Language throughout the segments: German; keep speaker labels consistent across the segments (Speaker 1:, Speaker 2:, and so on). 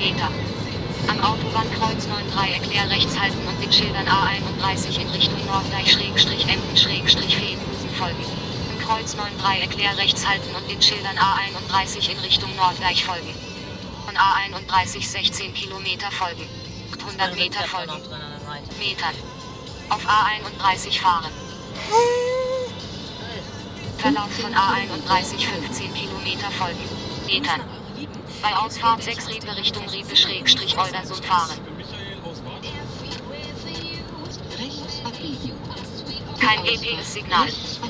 Speaker 1: Meter. Am Autobahnkreuz 93 erklär rechts halten und den Schildern A31 in Richtung Norddeich-Emden-Feenhusen folgen. Im Kreuz 93 erklär rechts halten und den Schildern A31 in Richtung Norddeich folgen. Von A31 16 Kilometer folgen. 800 Meter folgen. Metern. Auf A31 fahren. Verlauf von A31 15 Kilometer folgen. Metern. Bei Ausfahrt 6 Riepe Richtung Riepe-Oldersund fahren. Kein GPS-Signal.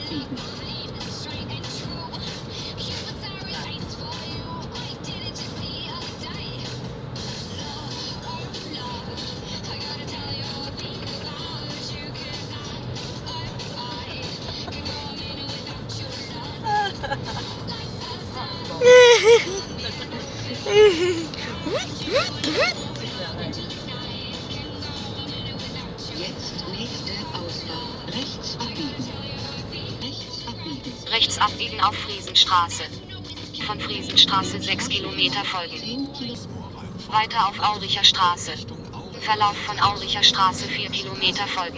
Speaker 2: Jetzt nächste Ausfahrt. Rechts abbiegen. Rechts abbiegen.
Speaker 1: Rechts abbiegen auf Friesenstraße. Von Friesenstraße 6 Kilometer folgen. Weiter auf Auricher Straße. Verlauf von Auricher Straße 4 Kilometer folgen.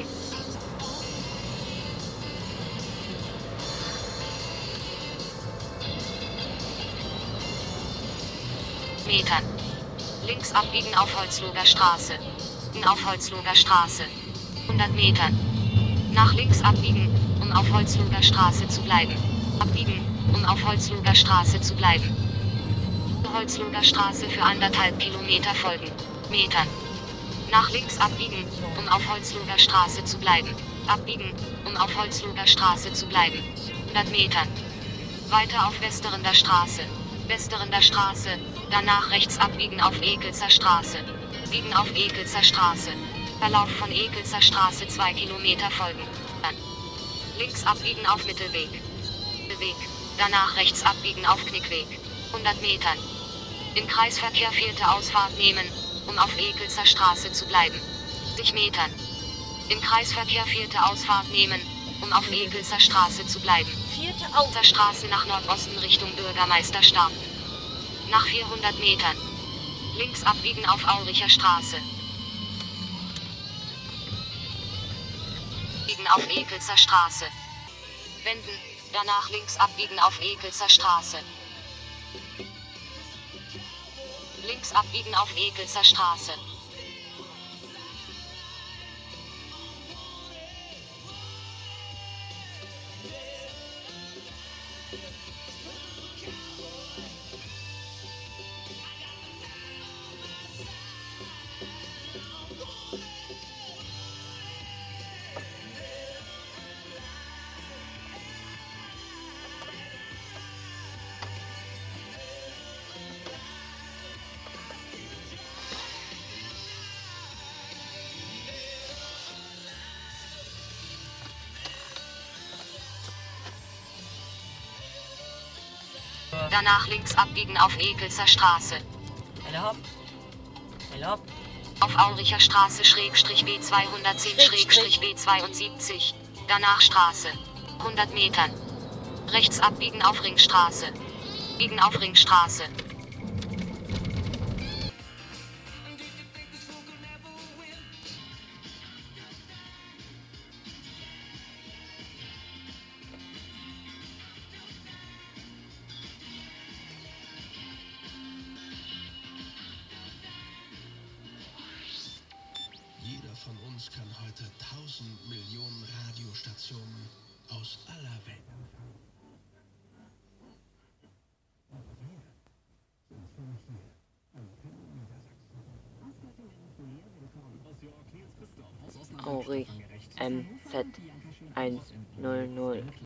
Speaker 1: Metern. Links abbiegen auf Holzloger Straße. Auf Holzloger Straße. 100 Metern. Nach links abbiegen, um auf Holzloger Straße zu bleiben. Abbiegen, um auf Holzloger Straße zu bleiben. Holzloger Straße für 1,5 Kilometer folgen. Metern. Nach links abbiegen, um auf Holzloger Straße zu bleiben. Abbiegen, um auf Holzloger Straße zu bleiben. 100 Metern. Weiter auf Westerender Straße. Westerender Straße, danach rechts abbiegen auf Ekelzer Straße. Biegen auf Ekelzer Straße. Verlauf von Ekelzer Straße 2 Kilometer folgen. Dann links abbiegen auf Mittelweg. Mittelweg. Danach rechts abbiegen auf Knickweg. 100 Metern. Im Kreisverkehr 4. Ausfahrt nehmen, um auf Ekelzer Straße zu bleiben. 60 Metern. Im Kreisverkehr 4. Ausfahrt nehmen, um auf Ekelzer Straße zu bleiben. 4. Straße nach Nordosten Richtung Bürgermeisterstab. Nach 400 Metern. Links abbiegen auf Auricher Straße. Biegen auf Ekelzer Straße. Wenden, danach links abbiegen auf Ekelzer Straße. Links abbiegen auf Ekelzer Straße. Danach links abbiegen auf Ekelzer Straße.
Speaker 3: Hallo.
Speaker 1: Auf Auricher Straße /B210/B72. Danach Straße. 100 Metern. Rechts abbiegen auf Ringstraße. Biegen auf Ringstraße.
Speaker 4: Von uns kann heute 1000 Millionen Radiostationen aus aller Welt.
Speaker 3: Auri MZ 100